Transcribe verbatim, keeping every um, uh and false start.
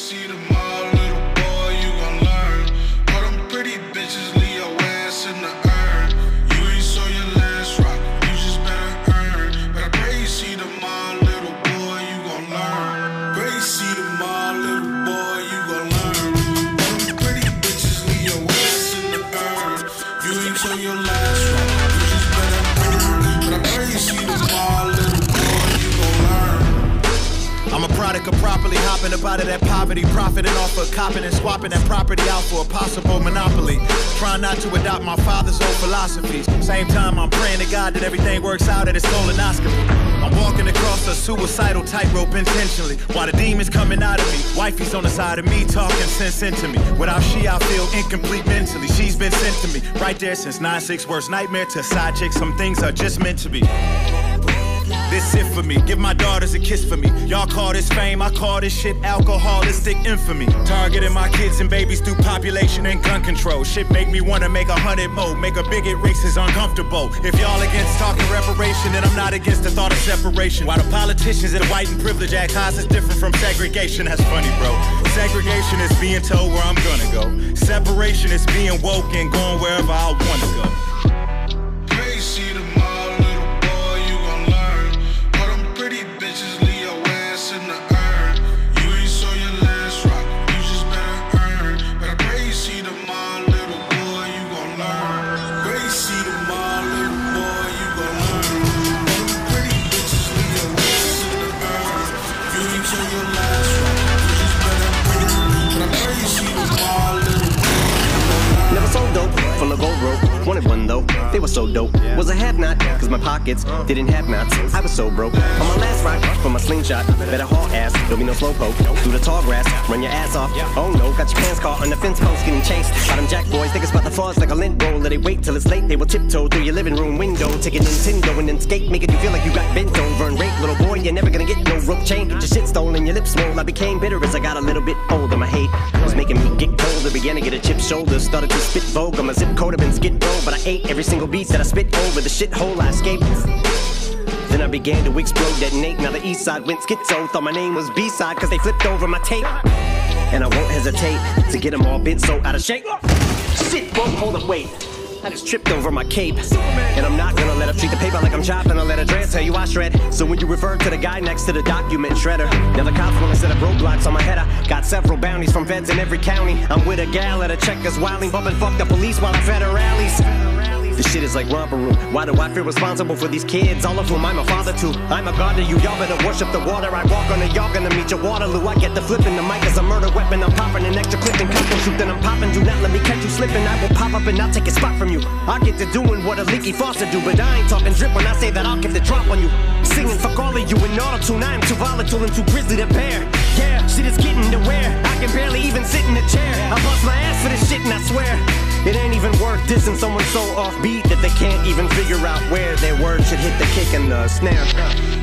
see tomorrow, little boy, you gon' learn. All them pretty bitches leave your ass in the urn. You ain't saw your last rock, you just better earn. But I pray you see tomorrow, little boy, you gon' learn. Pray you see tomorrow, little boy, you gon' learn. All them pretty bitches leave your ass in the urn. You ain't saw your last rock, you just better earn. But I pray you see tomorrow, little boy, you gon' learn. I'm a product of properly hopping up out of that poverty, profiting off of copping and swapping that property out for a possible monopoly. Trying not to adopt my father's old philosophies. Same time I'm praying to God that everything works out at his colonoscopy. I'm walking across a suicidal tightrope intentionally, while the demons coming out of me. Wifey's on the side of me, talking sense into me. Without she, I feel incomplete mentally. She's been sent to me, right there since nine six, worst nightmare to side chick. Some things are just meant to be. This it for me, give my daughters a kiss for me. Y'all call this fame, I call this shit alcoholistic infamy. Targeting my kids and babies through population and gun control. Shit make me wanna make a hundred more, make a bigot racist uncomfortable. If y'all against talking reparation, then I'm not against the thought of separation. While the politicians and white and privilege act high, is different from segregation. That's funny, bro. Segregation is being told where I'm gonna go. Separation is being woke and going wherever I wanna go. Pray you see tomorrow, little boy, you gon' learn. All them pretty bitches leave your ass in the urn. You ain't saw your last rock, you just better earn. But I pray you see tomorrow, little boy, you gon' learn. Pray you see tomorrow, little boy, you gon' learn. All them pretty bitches leave your ass in the urn. You ain't saw your last rock, you just better earn. But I pray you see tomorrow, little boy, you gon' learn. Never so dope, full of gold rope. Wanted one though, they were so dope. Was a have not, cause my pockets didn't have knots. I was so broke. On my last rock, for my slingshot, better haul ass, there'll be no slowpoke. Through the tall grass, run your ass off. Oh no, got your pants caught on the fence post, getting chased by them jack boys. Think it's about the falls like a lint roll. Let it wait till it's late, they will tiptoe through your living room window. Taking Nintendo and then skate, making you feel like you got bent over and raped. Little boy, you're never gonna get no rope chain. Your shit stolen, your lips swole. I became bitter as I got a little bit older. My hate was making me get colder. Began to get a chip shoulder, started to spit vogue. I'm a zip code, I've been skid row, but I ate every single beat that I spit over the shithole I escaped. Then I began to explode, detonate. Now the east side went schizo. Thought my name was B-side cause they flipped over my tape. And I won't hesitate to get them all bent so out of shape. Shit, won't hold up, wait. I just tripped over my cape. And I'm not gonna let her treat the paper like I'm chopping. I'll let her dread tell you I shred. So when you refer to the guy next to the document shredder, now the cops wanna set up roadblocks on my head. I got several bounties from feds in every county. I'm with a gal at a Checkers wilding, bumping fuck the police while I fed her rallies. This shit is like romper room. Why do I feel responsible for these kids? All of whom I'm a father to. I'm a god to you, y'all better worship the water I walk on, and y'all gonna meet your Waterloo. I get the flipping, the mic is a murder weapon. I'm popping an extra clip and custom shoot, then I'm popping. Do not let me catch you slipping. I will pop up and I'll take a spot from you. I get to doing what a leaky faucet do, but I ain't talking drip when I say that I'll give the drop on you. Singing fuck all of you in auto-tune. I am too volatile and too grisly to bear. Yeah, shit is getting to wear. I can barely even sit in a chair. I bust my ass for this shit and I swear it ain't even worth dissing someone so offbeat that they can't even figure out where their words should hit the kick and the snare.